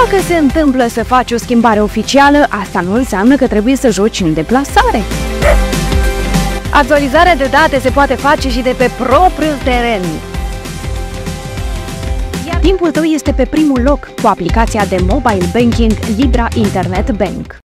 Dacă se întâmplă să faci o schimbare oficială, asta nu înseamnă că trebuie să joci în deplasare. Actualizarea de date se poate face și de pe propriul teren. Timpul tău este pe primul loc cu aplicația de mobile banking Libra Internet Bank.